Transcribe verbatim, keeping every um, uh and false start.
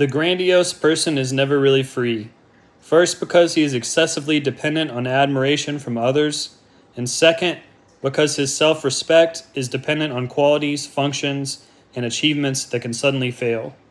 The grandiose person is never really free. First, because he is excessively dependent on admiration from others, and second, because his self-respect is dependent on qualities, functions, and achievements that can suddenly fail.